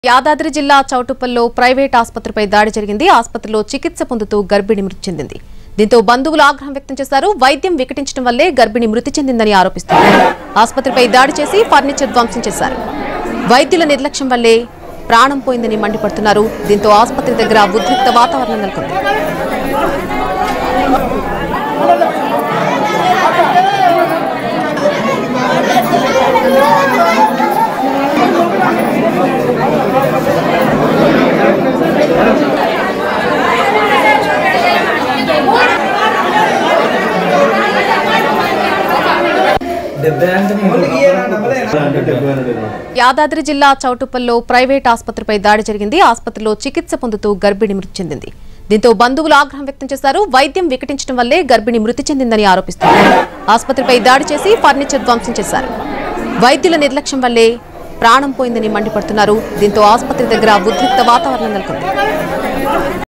యాదాద్రి జిల్లా చౌటుప్పల్లో ప్రైవేట్ ఆసుపత్రిపై దాడి జరిగింది. ఆసుపత్రిలో చికిత్స పొందుతూ గర్భిణి మృతి చెందింది. దీంతో బంధువులు ఆగ్రహం వ్యక్తం చేశారు. వైద్యం వికటించడం వల్లే గర్భిణి మృతి చెందిందని ఆరోపిస్తున్నారు. ఆసుపత్రిపై దాడి చేసి ఫర్నిచర్ ధ్వంసం చేశారు. వైద్యుల నిర్లక్ష్యం వల్లే ప్రాణం పోయిందని మండిపడుతున్నారు. దీంతో ఆసుపత్రి దగ్గర ఉద్రిక్త వాతావరణం నెలకొంది. యాదాద్రి జిల్లా చౌటుప్పల్లో ప్రైవేట్ ఆసుపత్రిపై దాడి జరిగింది. ఆసుపత్రిలో చికిత్స పొందుతూ గర్భిణి మృతి చెందింది. దీంతో బంధువులు ఆగ్రహం వ్యక్తం చేశారు. వైద్యం వికటించడం వల్లే గర్భిణి మృతి చెందిందని ఆరోపిస్తున్నారు. ఆసుపత్రిపై దాడి చేసి ఫర్నిచర్ ధ్వంసం చేశారు. వైద్యుల నిర్లక్ష్యం వల్లే ప్రాణం పోయిందని మండిపడుతున్నారు. దీంతో ఆసుపత్రి దగ్గర ఉద్రిక్త వాతావరణం నెలకొంది.